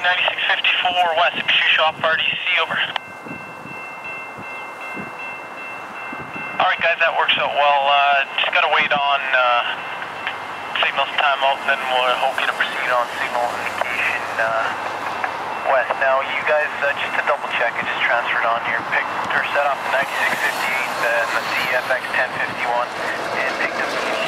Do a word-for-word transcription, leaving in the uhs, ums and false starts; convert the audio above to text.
ninety-six fifty-four west, pursuit shop R D C, over. Alright guys, that works out well. Uh, just gotta wait on uh, signals timeout, and then we'll hope you to proceed on signal indication uh, west. Now you guys, uh, just to double check, I just transferred on your pick, or set off the ninety-six fifty-eight and the C F X ten fifty-one, and picked up